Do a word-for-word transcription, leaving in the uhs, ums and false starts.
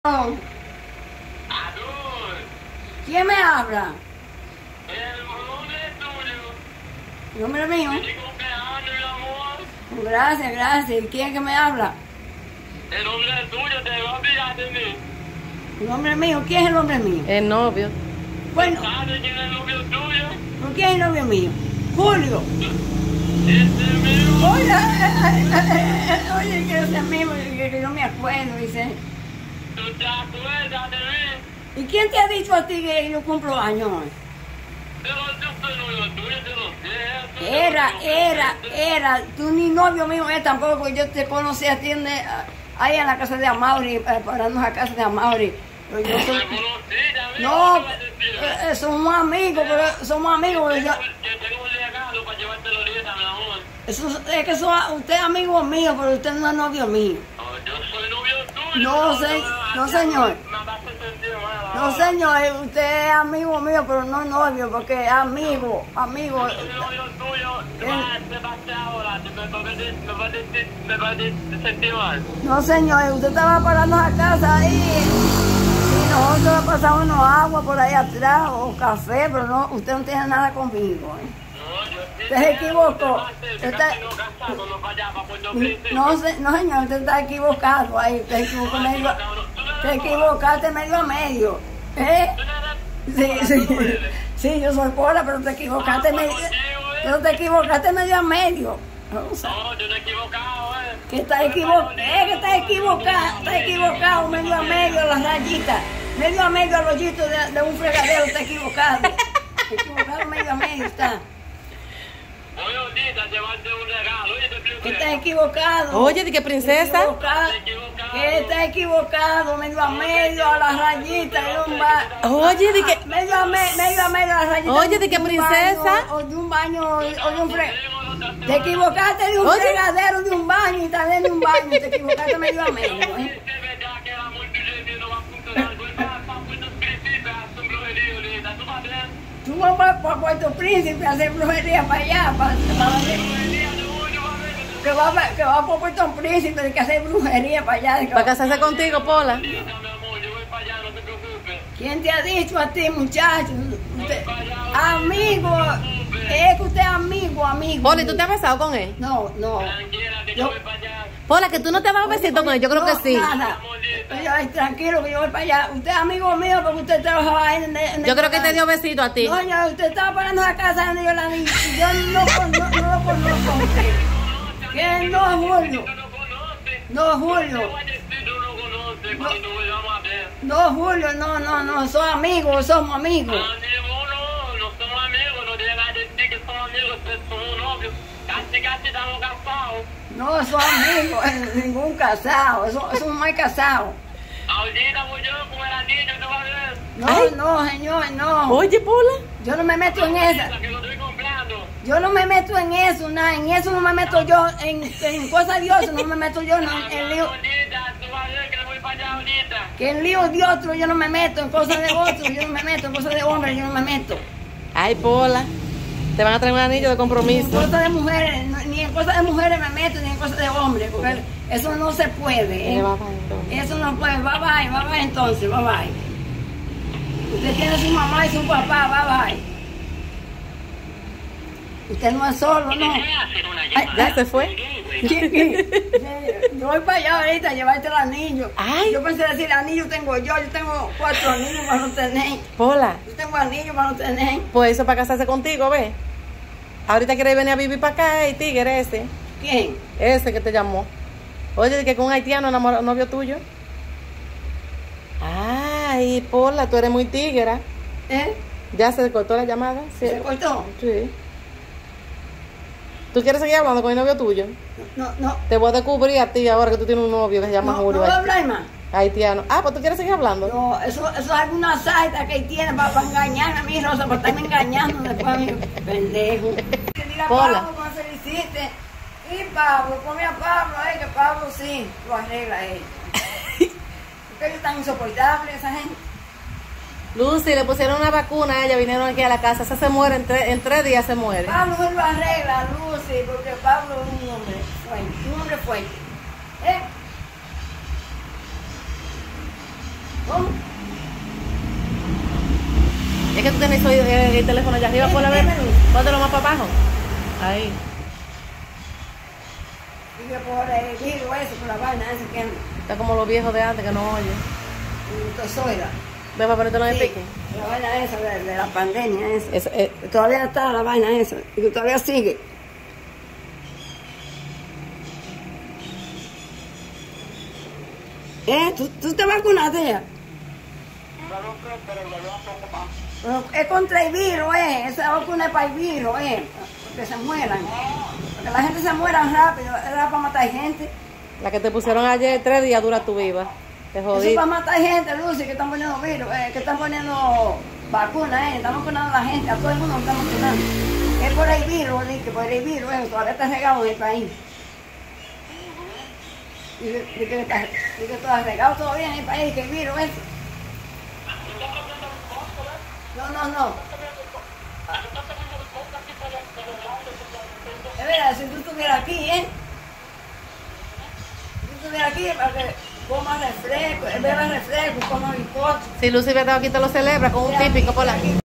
Aló. ¿Quién me habla? El nombre es tuyo. ¿El nombre mío? Feliz cumpleaños, mi amor. Gracias, gracias. ¿Y quién es que me habla? El nombre es tuyo, te va a olvidar de mí. ¿El nombre mío? ¿Quién es el nombre mío? El novio. Bueno, ¿Sabes quién es el novio tuyo? ¿por quién es el novio mío? Julio. Este mismo. Oye, oye, que ese mismo, que, que yo me acuerdo, dice. ¿Tú te acuerdas de mí? ¿Y quién te ha dicho a ti que yo cumplo años hoy? Pero yo soy novio tuyo, te lo sé. Tú Era, te lo era, sé. era. Tú ni novio mío es tampoco, porque yo te conocí a ti en, eh, ahí en la casa de Amaury, eh, pararnos a casa de Amaury. Pero yo soy- Me conocí, ya ves, No, ¿qué vas a decir? eh, eh, somos amigos, pero somos amigos. Pero yo, Que tengo un regalo para llevártelo ahorita, mi amor. eso, es que son- usted es amigo mío, pero usted no es novio mío. Oh, yo soy novio tuyo. No, se- no, señor. Me vas a sentir mal. No, señor, usted es amigo mío, pero no novio, porque es amigo, amigo. Yo soy novio tuyo. Te vas te vas a hacer ahora. te- Me vas a decir- me vas a decir- me vas a sentir mal. No, señor, usted estaba parando a casa ahí y nosotros pasábamos agua por ahí atrás o café, pero no, usted no tiene nada conmigo. ¿eh? No, yo sí. Usted se equivocó. Usted Está- no casado, no vaya para Puerto Rico. No, se- no, señor, usted está equivocado ahí, usted se equivocó medio, te equivocaste medio a medio. ¿Eh? Sí, sí, sí, yo soy Pola, pero te equivocaste medio, pero te equivocaste medio a medio. O sea, No, yo no he equivocado, eh. que está equivocado, es que está equivocado, está equivocado medio a medio las rayitas, medio a medio al hoyito de, de un fregadero, está equivocado. Equivocado medio a medio está. Voy ahorita a llevarte un regalo, oye, te explico. Que está equivocado. Oye, ¿de qué princesa? Equivocado, que está equivocado, medio a medio a las rayitas de un baño. Oye, ¿de qué? Medio a, me- medio a medio a las rayitas. Oye, ¿de qué un princesa? baño, o de un baño, o de un fre... Te equivocaste de un Oye. fregadero, de un baño y también de un baño. Te equivocaste medio a medio. ¿eh? Es verdad que el amor tuyo y mío no va a funcionar. Voy para Puerto Príncipe a hacer un brujerío ahorita. ¿Tú vas bien? Tú vas para, para Puerto Príncipe a hacer brujería para allá, para, para Brujería de uno, va a ver. que va, pa- que va para Puerto Príncipe, hay que hacer brujería para allá. que Para va- casarse contigo, Pola. Ahorita, mi amor, yo voy para allá, no te preocupes. ¿Quién te ha dicho a ti, muchacho? Usted, Voy para allá, amigo, no te preocupes. es que usted es amigo, amigo. Pola, ¿y tú te has besado con él? No, no. Tranquila, que Yo- yo voy para allá. Pola, que tú no te vas a besito con él. Yo creo que No, sí. Nada. Yo, ay, tranquilo, que yo voy para allá. Usted es amigo mío porque usted trabajaba ahí en, en Yo creo que te dio besito a ti. No, yo, usted estaba parando la casa donde yo la vi. Yo no, con- no, no lo conozco a usted. ¿Qué? No, Julio. Tú no conoces. No, Julio. Tú no conoces cuando nos vayamos a ver. No, Julio, no, no, no. Somos amigos, somos amigos. Amigo, no, no somos amigos, no llegas a decir que somos amigos, que somos novios. Casi, casi estamos casados. No, somos amigos. eh, Ningún casado. Eso, eso no hay casado. Ahorita voy yo con el anillo, tú vas a ver. No, Ay. no, señor, no. Oye, Pola. Yo no me meto en esa. Ahorita que lo estoy comprando. Yo no me meto en eso, nada. En eso no me meto yo. En, en cosas de Dios no me meto yo. No, en lío, Ahorita, tú vas a ver que voy para allá ahorita. que en lío de otro yo no me meto. En cosas de otro yo no me meto. En cosas de hombres yo no me meto. Ay, Pola. Te van a traer un anillo de En compromiso. cosas de mujeres, no- ni en cosas de mujeres me meto, ni en cosas de hombres. Porque eso no se puede. ¿eh? Eh, va, va, entonces. Eso no puede. Bye bye, bye bye entonces, bye bye. Usted tiene su mamá y su papá, bye bye. Usted no es solo, no. hacer una Ay, ¿Ya se fue? ¿Qué, qué? Yo voy para allá ahorita a llevarte el anillo. Ay. Yo pensé decir anillo tengo yo, yo tengo cuatro anillos para no tener. Pola. Yo tengo anillos para no tener. Pues eso para casarse contigo, ve. Ahorita quiere venir a vivir para acá, el tigre ese. ¿Quién? Ese que te llamó. Oye, que con un haitiano enamorado, novio tuyo. Ay, Pola, tú eres muy tigra. ¿Eh? ¿Ya se cortó la llamada? Sí. ¿Se cortó? Sí. ¿Tú quieres seguir hablando con el novio tuyo? No, no. Te voy a descubrir a ti ahora que tú tienes un novio que se llama No, no Julio. voy a hablar más. Haitiano. Ah, pues tú quieres seguir hablando. No, eso, eso es alguna saita que él tiene para, para engañarme a mí, Rosa, para estarme engañando después a mí, pendejo. Que diga Pola. Pablo cuando se le hiciste. Y Pablo, ponme a Pablo ahí, que Pablo sí lo arregla él. Porque ellos están insoportables, esa gente. Lucy, le pusieron una vacuna a ella, vinieron aquí a la casa. Esa se muere, en, tres- en tres días se muere. Pablo él lo arregla, Lucy, porque Pablo es un hombre fuerte, un hombre fuerte. ¿Eh? ¿Cómo? Es que tú tenés el, el, el teléfono allá arriba, Sí, por la vez. dímelo. Póntelo más para abajo. Ahí. Y que por el virus eso, por la vaina esa que Está como los viejos de antes que no oyen. tosoira. Ve para ponértelo en el Sí, pique. la vaina esa de, de la pandemia esa. Es, es, Que todavía está la vaina esa. Y que todavía sigue. ¿Eh? ¿Tú, tú te vacunaste ya? Pero es contra el virus, eh. Esa vacuna es para el virus, eh. Que se mueran. Que la gente se muera rápido. Era para matar gente. la que te pusieron ayer, tres días dura tu viva. Te Eso es jodí. para matar gente, Lucy, que están poniendo virus, eh, que están poniendo vacunas, eh. Estamos vacunando a la gente, a todo el mundo lo estamos vacunando. Es por el virus, Lee, que por el virus, eh, todavía está regado en el país. Y que, y que, está, y que está regado todavía en el país, que el virus es. No, no, no. Es verdad, si tú estuvieras aquí, ¿eh? Si tú estuvieras aquí, para que comas refresco, bebas refresco, comas bizcocho. Si Lucy Betao aquí te lo celebra con un Mira, típico por aquí, la...